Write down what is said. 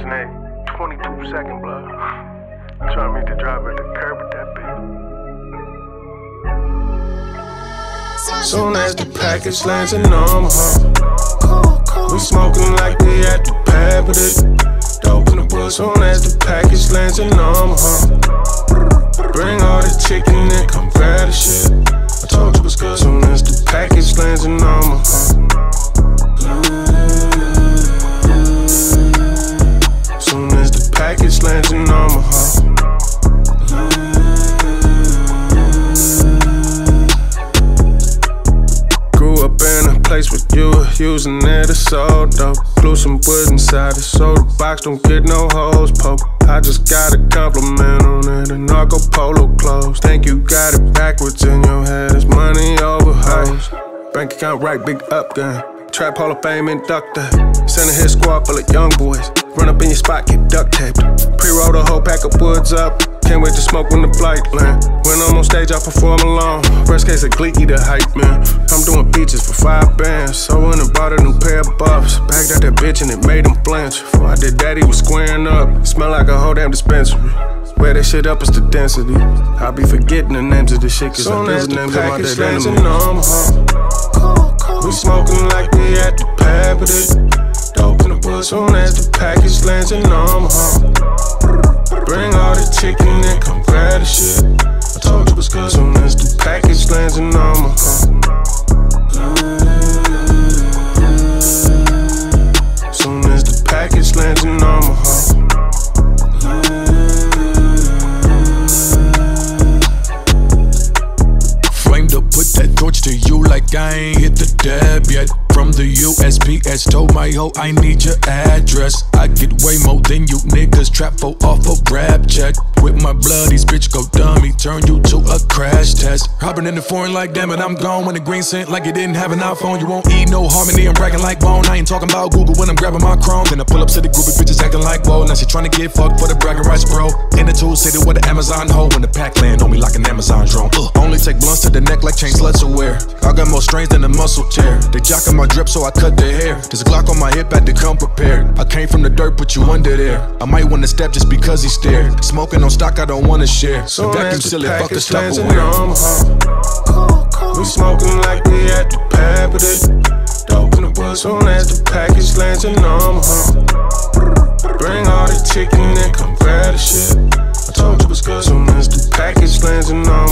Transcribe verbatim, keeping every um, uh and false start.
passing that twenty-two second block. Trying to meet the driver at the curb with that bitch. Soon as the package lands in Omaha, we smoking like we at the pad with it. Dope in the bush. Soon as the package lands in Omaha, bring all the chicken and come grab the shit. I told you it was good. Soon as the package lands in Omaha. Soon as the package lands in Omaha. Grew up in a place where you were using it as so dope. Blew some wood inside it so the box don't get no holes poked. I just got a compliment on it, a narco polo clothes. Think you got it backwards in your head, it's money over hoes. Bank account right, big up gun. Trap Hall of Fame inductor. Send a hit squad full of young boys. Run up in your spot, get duct taped. Pre-roll the whole pack of woods up. Can't wait to smoke when the flight land. When I'm on stage, I perform alone. Worst case, a Gleeky the hype man. I'm doing beaches for five bands. So I went and bought a new pair of buffs. Bagged out that bitch and it made him flinch. Before I did that, he was squaring up. Smell like a whole damn dispensary. Where that shit up is the density. I be forgetting the names of the shit, cause I do the names of my dead enemies. We smoking like we at the pad with it. Dope in the bush. Soon as the package lands in Omaha, bring all the chicken and come grab the shit. I told you it was good. Soon as the package lands in Omaha. Soon as the package lands in Omaha. Flamed up, put that torch to you like I ain't hit the dab yet. From the U S P S, told my hoe I need your address. I get way more than you niggas, trap for off a rap check. With my blood, these bitch go dummy, turn you to a crash test. Hopping in the foreign like damn it, I'm gone. When the green scent like you didn't have an iPhone. You won't eat no harmony, I'm bragging like bone. I ain't talking about Google when I'm grabbing my chrome. Then I pull up to the groupie bitches acting like whoa. Now she trying to get fucked for the bragging rights, bro. In the tool city with the Amazon hoe. When the pack land on me like an Amazon drone. uh, Only take blunts to the neck like chain sluts aware. I got more strains than a muscle tear. They jocking my drip so I cut their hair. There's a Glock on my hip, had to come prepared. I came from the dirt, put you under there. I might wanna step just because he stared. Smoking on stock, I don't wanna share. So vacuum silly, fuck the stuff lands in aware. Omaha, we smoking like we at the pad with it. Dope in the bush. Soon as the package lands in Omaha, bring all the chicken and come grab the shit. I told you it was good. Soon as the package lands in Omaha.